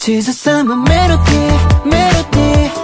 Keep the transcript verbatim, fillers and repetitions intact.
口ずさむメロディーメロディー